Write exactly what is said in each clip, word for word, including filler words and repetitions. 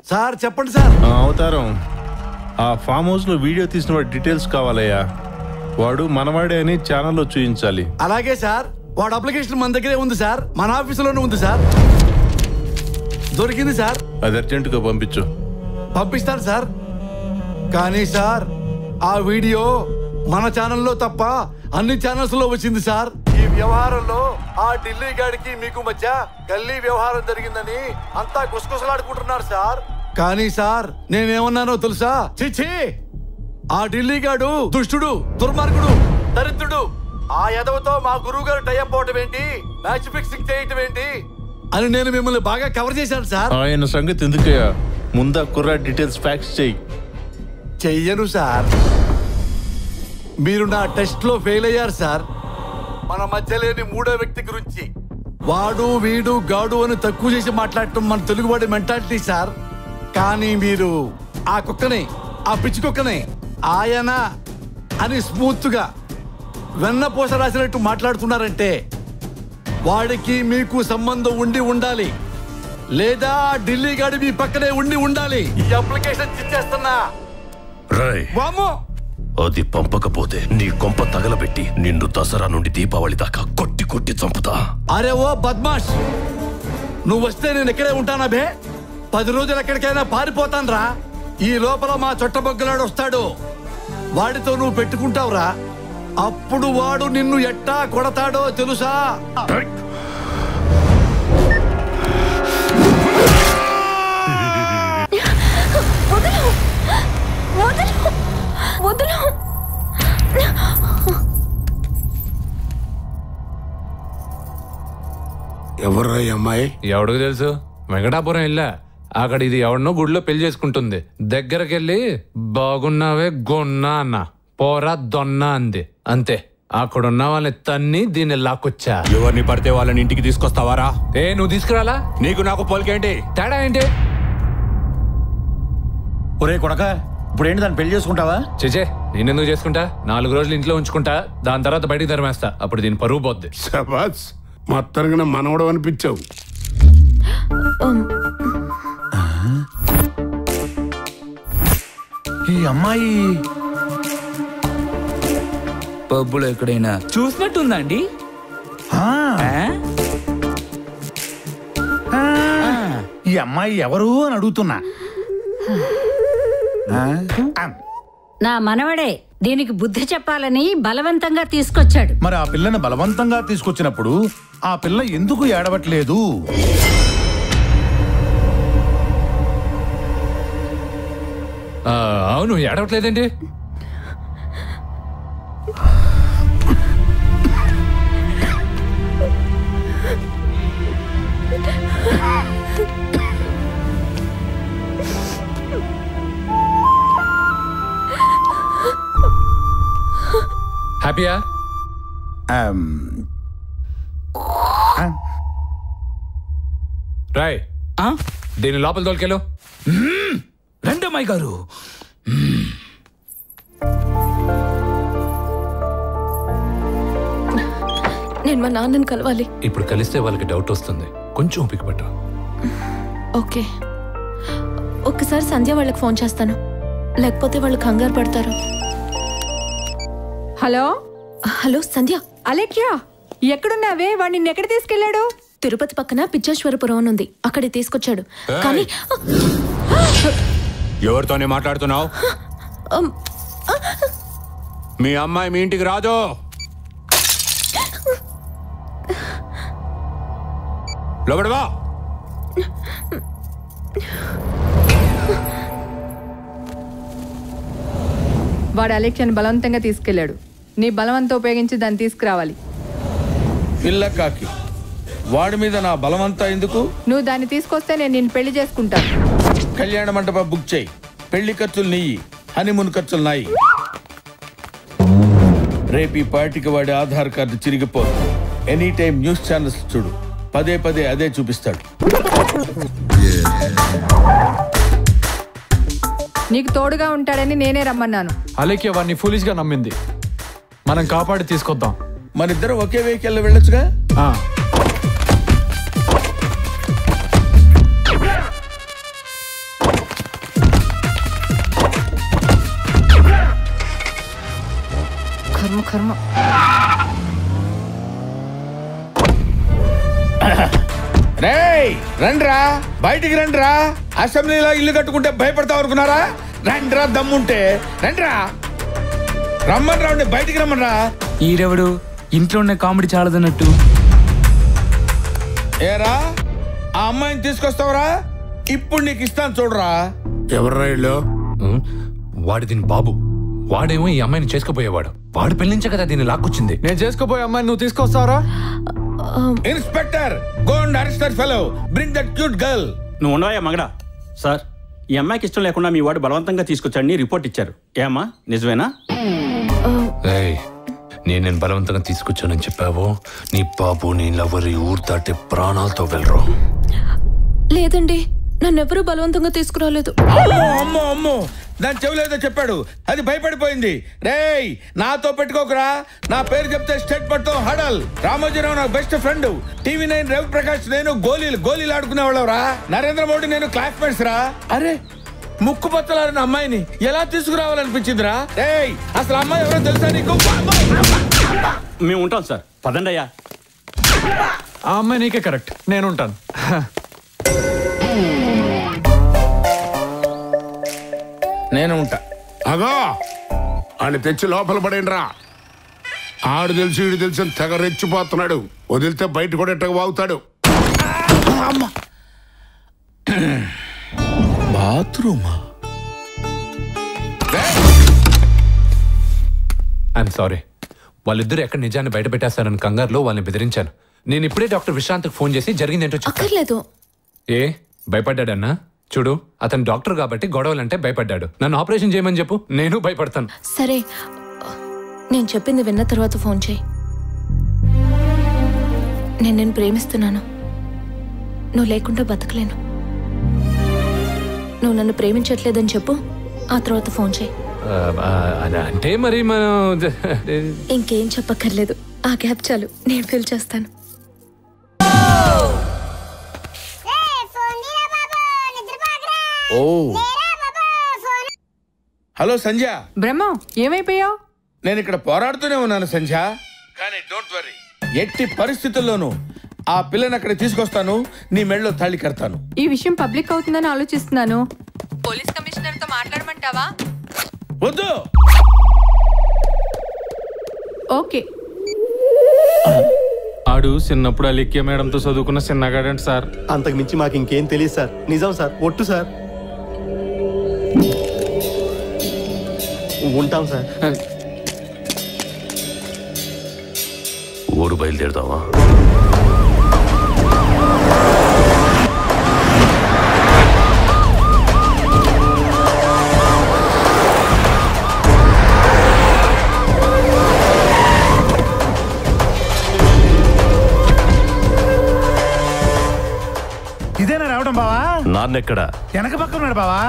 Sir చెప్పండి sir. అవతారం, ఆ ఫామ్ హౌస్ లో వీడియో తీసిన వాడి డీటెయిల్స్ కావాలయ్యా. వాడు మనవాడే అని ఛానల్లో చూపించాలి. అలాగే సార్. వాడు అప్లికేషన్ మన దగ్గరే ఉంది సార్, మన ఆఫీసులోనే ఉంది సార్. దొరికింది సార్. అది అర్జెంటుగా పంపించు. పంపిస్తాను సార్. కానీ సార్ ఆ వీడియో మన ఛానల్లో తప్ప అన్ని ఛానల్స్ లో వచ్చింది సార్. ఈ వ్యవహారంలో ఆ ఢిల్లీ గాడికి మీకు మధ్య గల్లీ వ్యవహారం జరిగిందని అంతా గుసగుసలాడుకుంటున్నారు సార్. కానీ సార్ నేనేమన్నానో తెలుసా? చిచ్చి, ఆ ఢిల్లీ గాడు దుష్టుడు, దుర్మార్గుడు, దరిద్రుడు. ఆ యదవతో మా గురువు గారు టైఅప్ అవటం ఏంటి, మ్యాచ్ ఫిక్సింగ్ చేయటం ఏంటి అని నేను మిమ్మల్ని బాగా కవర్ చేశాను సార్. ఆయన సంగతి ఎందుకయ్యా, ముందా కుర్రా డీటెయిల్స్ ఫ్యాక్స్ చెయ్యి. చెయ్యను సార్. మీరు నా టెస్ట్ లో ఫెయిల్ అయ్యారు సార్. మన మధ్య లేని మూడో వ్యక్తి గురించి వాడు వీడు గాడు అని తక్కువ చేసి మాట్లాడటం మన తెలుగువాడి మెంటాలిటీ సార్. కానీ మీరు ఆ కుక్కని, ఆ పిచ్చి కుక్కని ఆయన అని స్మూత్ గా వెన్నపూస రాసినట్టు మాట్లాడుతున్నారంటే వాడికి మీకు సంబంధం ఉండి ఉండాలి, లేదా ఢిల్లీ గాడి మీ పక్కనే ఉండి ఉండాలి. ఈ అప్లికేషన్ ఇచ్చేస్తున్నా. వామ్మో, అది పంపకపోతే నీ కొంప తగలబెట్టి నిన్ను దసరా నుండి దీపావళి దాకా కొట్టి కొట్టి చంపుతా. అరే ఓ బద్మాష్, నువ్వు వస్తే నేను ఎక్కడే ఉంటానా బే? పది రోజులు ఎక్కడికైనా పారిపోతాను రా. ఈ లోపల మా చుట్టబొగ్గలాడు వస్తాడు, వాడితో నువ్వు పెట్టుకుంటావురా. అప్పుడు వాడు నిన్ను ఎట్టా కొడతాడో తెలుసా? ఎవర్రా అమ్మాయి? ఎవడికి తెలుసు? వెంకటాపురం వెళ్ళా, అక్కడ ఇది ఎవడనో గుడిలో పెళ్లి చేసుకుంటుంది. దగ్గరకెళ్ళి బాగున్నావే గొన్నా అన్న, పోరా దొన్నా అంది. అంతే. అక్కడున్న వాళ్ళని తన్ని దీన్ని లాక్కొచ్చా. ఎవరిని పడితే వాళ్ళని ఇంటికి తీసుకొస్తావారా? ఏ నువ్వు తీసుకురాలా? నీకు నాకు పోలికేంటి? తేడా ఏంటి? ఒరే కొడక, ఇప్పుడు ఏంటి దాన్ని పెళ్లి చేసుకుంటావా? చేచే, నేనెందుకు చేసుకుంటా? నాలుగు రోజులు ఇంట్లో ఉంచుకుంటా, దాని తర్వాత బయటికి ధర్మేస్తా. అప్పుడు దీని పరువు పోద్ది. శబాస్, మొత్తానికి మనవడం అనిపించావు. ఈ అమ్మాయి పబ్బులో ఎక్కడైనా చూసినట్టుందండి. ఈ అమ్మాయి ఎవరు అని అడుగుతున్నా. నా మనవడే దీనికి బుద్ధి చెప్పాలని బలవంతంగా తీసుకొచ్చాడు. మరి ఆ పిల్లని బలవంతంగా తీసుకొచ్చినప్పుడు ఆ పిల్ల ఎందుకు ఏడవట్లేదు? అవును, ఏడవట్లేదండి. హ్యాపీయా? రాయ్, దీని లోపల తోలుకెళ్ళు. రండమ్మాయి గారు. నేను మా నాన్నని కలవాలి. ఇప్పుడు కలిస్తే వాళ్ళకి డౌట్ వస్తుంది, కొంచెం ఓపిక పట్టు. ఓకే, ఒక్కసారి సంధ్య వాళ్ళకి ఫోన్ చేస్తాను, లేకపోతే వాళ్ళు కంగారు పడతారు. Hello hello Sandhya. అలెక్యా, ఎక్కడున్నావే? వాడు నిన్ను ఎక్కడ తీసుకెళ్లాడు? తిరుపతి పక్కన పిచ్చేశ్వరపురం ఉంది, అక్కడికి తీసుకొచ్చాడు. కానీ ఎవరితోనే మాట్లాడుతున్నావు? మీ అమ్మాయి మీ ఇంటికి రాదు. లోపడవా. వాడు అలెక్యాని బలవంతంగా తీసుకెళ్లాడు. నీ బలవంతం ఉపయోగించి దాన్ని తీసుకురావాలి. పిల్ల కాకి, వాడి మీద నా బలవంతా ఎందుకు? నువ్వు దాన్ని తీసుకొస్తే నేను నిన్ను పెళ్లి చేసుకుంటాను. కళ్యాణ మంటపం బుక్ చేయి. పెళ్లి ఖర్చులు నీయి, హనీమూన్ ఖర్చులు నాయి. రేపు ఈ పార్టీకి వాడి ఆధార్ కార్డు చిరిగిపోదు. ఎనీ టైం న్యూస్ ఛానల్స్ చూడు, పదే పదే అదే చూపిస్తాడు. నీకు తోడుగా ఉంటాడని నేనే రమ్మన్నాను. అలేఖ్య వాడిని ఫూలిష్ గా నమ్మింది, మనం కాపాడి తీసుకొద్దాం. మనిద్దరం ఒకే వెహికల్ వెళ్ళొచ్చుగా. కర్మ. రేయ్ రండ్రా, బయటికి రండ్రా. అసెంబ్లీలో ఇల్లు కట్టుకుంటే భయపడతావు అనుకున్నారా? రండ్రా, దమ్ముంటే రండ్రా. రమ్మని రాండి, బయటికి రమ్మన్రా. ఈరెవడు ఇంట్లో ఉన్న కామెడీ చాలదన్నట్టు. ఏరా, ఆ అమ్మాయిని తీసుకొస్తావరా? ఇప్పుడు నీకు ఇస్తాను చూడరా. ఎవర్రా ఇల్లు? వాడి దీని బాబు. వాడేమో ఈ అమ్మాయిని చేసుకుపోయేవాడు. వాడు పెళ్లించే కదా దీన్ని లాక్కొచ్చింది. నేను చేసుకుపోయే అమ్మాయిని నువ్వు తీసుకొస్తావరా? Inspector, go and arrest that fellow. Bring that cute girl. నువ్వు ఉండవయ్యా మగడా. సార్, ఈ అమ్మాయికి ఇష్టం లేకుండా మీ వాడు బలవంతంగా తీసుకొచ్చాడని రిపోర్ట్ ఇచ్చారు. ఏమ్మా, నిజమేనా? నేను నేను బలవంతంగా తీసుకొచ్చానని చెప్పావు. నీ బాబు నీ లవరి ఊరు దాటి ప్రాణాలతో వెళ్ళరు. లేదండి, నన్నెవరూ బలవంతంగా తీసుకురాలేదు. అమ్మో అమ్మో అమ్మో, దాని చెవులేదో చెప్పాడు, అది భయపడిపోయింది. రేయ్, నాతో పెట్టుకోకురా. నా పేరు చెప్తే స్టేట్ పడతాం హడల్. రామోజీరావు నాకు best friend. TV nine Ravi Prakash నేను గోళీలు గోళీలు ఆడుకునే వాళ్ళవరా. నరేంద్ర మోడీ నేను క్లాస్మేట్స్ రా. అరే, ముక్కు పచ్చలారిన అమ్మాయిని ఎలా తీసుకురావాలనిపించిందిరా? రేయ్, అసలు అమ్మాయి ఎవరో తెలుసా నీకు? మేము ఉంటాం సార్, పదండి అయ్యా. ఆ అమ్మాయి నీకే కరెక్ట్, నేను ఉంటాను. నేను ఉంటా. అగో, ఆయన తెచ్చి లోపల పడేండ్రా. ఆడు తెలిసి ఈడు తెలిసి తెగ రెచ్చిపోతున్నాడు. వదిలితే బయట కూడా ఎట్టగా వాగుతాడు. బాత్రూమా? I'm sorry. వాళ్ళిద్దరు ఎక్కడ నిజాన్ని బయట పెట్టేస్తారని కంగారులో వాళ్ళని బెదిరించాను. నేను ఇప్పుడే డాక్టర్ విశ్రాంత్కి ఫోన్ చేసి జరిగిందేంటో అక్కర్లేదు. ఏ భయపడ్డాడన్నా? చూడు, అతను డాక్టర్ కాబట్టి గొడవలంటే భయపడ్డాడు. నన్ను ఆపరేషన్ చేయమని చెప్పు, నేను భయపడతాను. సరే, నేను చెప్పింది విన్న తర్వాత ఫోన్ చేయి. నేను నేను ప్రేమిస్తున్నాను. నువ్వు లేకుండా బతకలేను. నువ్వు నన్ను ప్రేమించట్లేదని చెప్పు, ఆ తర్వాత ఫోన్ చేయి. అంటే మరి మనం ఇంకేం చెప్పక్కర్లేదు. ఆ గ్యాప్ చాలు, నేను ఫిల్ చేస్తాను. Oh, hello Sandhya. బ్రహ్మ, ఏమైపోయావు? నేను ఇక్కడ పోరాడుతూనే ఉన్నాను సంధ్య. కానీ డోంట్ వరీ, ఎట్టి పరిస్థితుల్లోనూ ఆ పిల్లని అక్కడ తీసుకొస్తాను. నీ మెళ్ళలో తాళి కడతాను. ఈ విషయం పబ్లిక్ అవుతుందని ఆలోచిస్తున్నాను. పోలీస్ కమిషనర్ తో మాట్లాడమంటావా? వద్దు. ఓకే. ఆడు చిన్నప్పుడు అలిక్య మేడంతో చదువుకున్న చిన్నగాడంట సార్. అంతకు మించి మాకు ఇంకేం తెలియదు సార్. నిజం సార్, ఒట్టు సార్. ఉంటాం సార్. ఊరు బయలుదేరుదామా? ఇదేనా రావడం బావా? నాన్నెక్కడా? వెనక పక్క ఉన్నాడు బావా.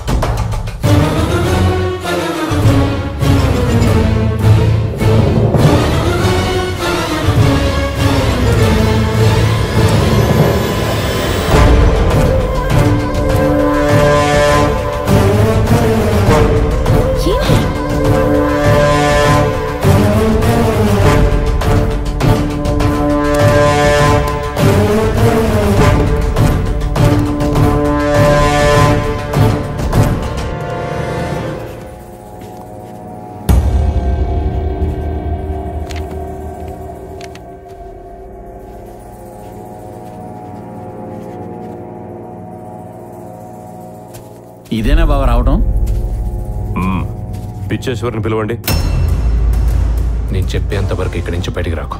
ఇదేనా బాబా రావడం? పిచ్చేశ్వరిని పిలవండి. నేను చెప్పేంత వరకు ఇక్కడి నుంచి బయటికి రాకు.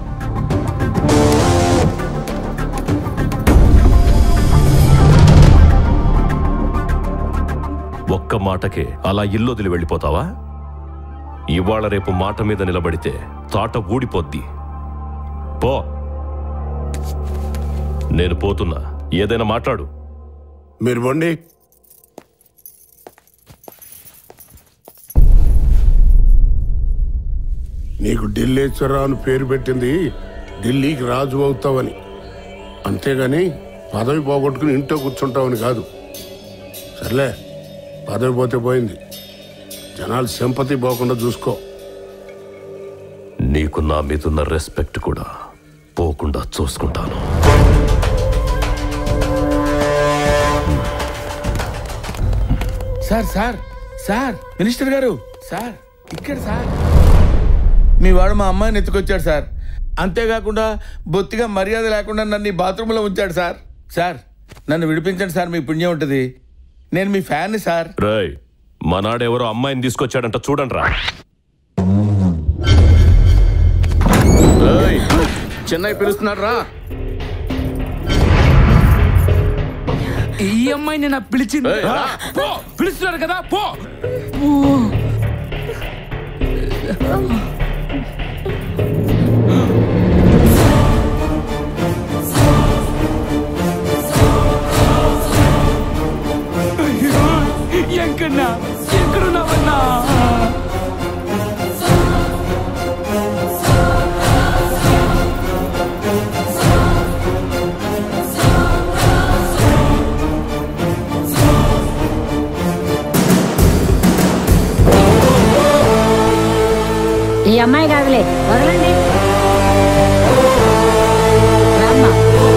ఒక్క మాటకే అలా ఇల్లు వదిలి వెళ్ళిపోతావా? ఇవాళ రేపు మాట మీద నిలబడితే తాట ఊడిపోద్ది. పో. నేను పోతున్నా, ఏదైనా మాట్లాడు. మీరు వండి. నీకు ఢిల్లీశ్వరరావు అని పేరు పెట్టింది ఢిల్లీకి రాజు అవుతావని, అంతేగాని పదవి పోగొట్టుకుని ఇంట్లో కూర్చుంటావని కాదు. సర్లే, పదవి పోతే పోయింది. జనాలు సింపతి పోకుండా చూసుకో. నీకు నా మీదున్న రెస్పెక్ట్ కూడా పోకుండా చూసుకుంటాను. సార్ సార్ సార్ మినిస్టర్ గారు సార్ ఇక్కడ సార్ మీ వాడు మా అమ్మాయిని ఎత్తుకొచ్చాడు సార్. అంతేకాకుండా బొత్తిగా మర్యాద లేకుండా నన్ను ఈ బాత్రూంలో ఉంచాడు సార్. సార్ నన్ను విడిపించండి సార్, మీ పుణ్యం ఉంటుంది. నేను మీ ఫ్యాన్ని సార్. రేయ్, మనాడెవరో అమ్మాయిని తీసుకొచ్చాడంట, చూడండి రా. చెన్నై పిలుస్తున్నాడు రా. ఈ అమ్మాయిని నా పిలిచింది. పో, పిలుస్తున్నారు కదా, పో. ఎక్కడన్నా ఎక్కడున్నావన్నా? ఈ అమ్మాయి కాదులే, వదలండి. రామ్మా.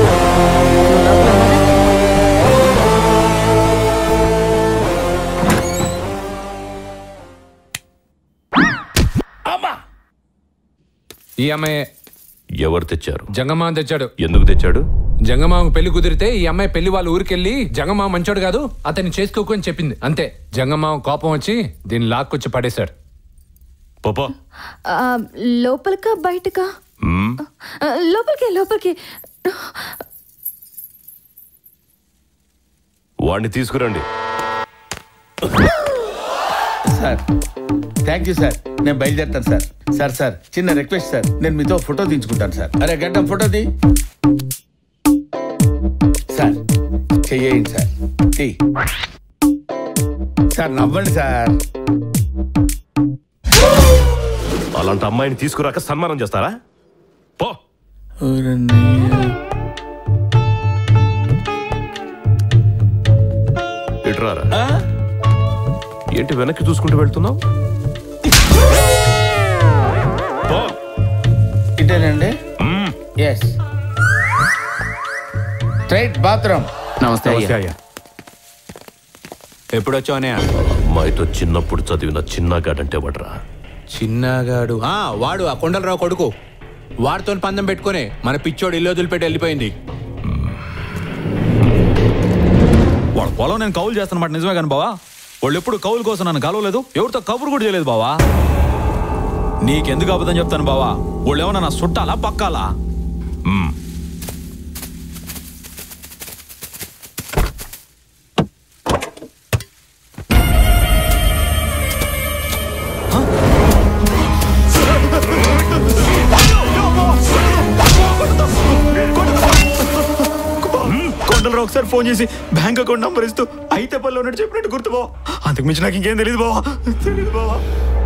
ఈ అమ్మాయి ఎవరు తెచ్చారు? జంగమామ తెచ్చాడు. ఎందుకు తెచ్చాడు? జంగమామ పెళ్లి కుదిరితే ఈ అమ్మాయి పెళ్లి వాళ్ళ ఊరికెళ్ళి జంగమామ మంచోడు కాదు, అతన్ని చేసుకోకు అని చెప్పింది. అంతే. జంగమామ కోపం వచ్చి దీన్ని లాక్కొచ్చి పడేశాడు. పాపా లోపలికా బయటకా? లోపలికి లోపలికి. వాడిని తీసుకురండి. సార్ థ్యాంక్ యూ సార్, నేను బయలుదేరుతాను సార్. సార్ సార్ చిన్న రిక్వెస్ట్ సార్, నేను మీతో ఫోటో తీయించుకుంటాను సార్. అరే గడ్డం ఫోటో తీ సార్. చెయ్యండి సార్, తీ సార్. నవ్వండి సార్. అలాంటి అమ్మాయిని తీసుకురాక సన్మానం చేస్తారా? పో. ఇట్రారా. ఏంటి వెనక్కి చూసుకుంటూ వెళ్తున్నావు? ఇటేనండి. Yes straight bathroom. నమస్తే అయ్యా. ఎప్పుడు వచ్చావనే? అమ్మాయితో చిన్నప్పుడు చదివిన చిన్నగాడంటే వాడరా. చిన్నగాడు ఆ వాడు ఆ కొండలరావు కొడుకు. వాడితో పందెం పెట్టుకుని మన పిచ్చోడు ఇల్లు వదిలిపెట్టి వెళ్ళిపోయింది. వాడు పొలం నేను కౌలు చేస్తానమాట నిజమే కానీ బావా, వాళ్ళు ఎప్పుడు కౌలు కోసం నన్ను కలవలేదు, ఎవరితో కబురు కూడా చేయలేదు బావా. నీకెందుకు అబద్ధం చెప్తాను బావా? వాళ్ళు ఏమన్నా నా చుట్టాలా పక్కాలా? కొండలరావు ఒకసారి ఫోన్ చేసి బ్యాంక్ అకౌంట్ నంబర్ ఇస్తూ అయితే పనిలో ఉన్నట్టు చెప్పినట్టు గుర్తు బావా. అంతకు మించి నాకు ఇంకేం తెలియదు బావా. తెలియదు బావా.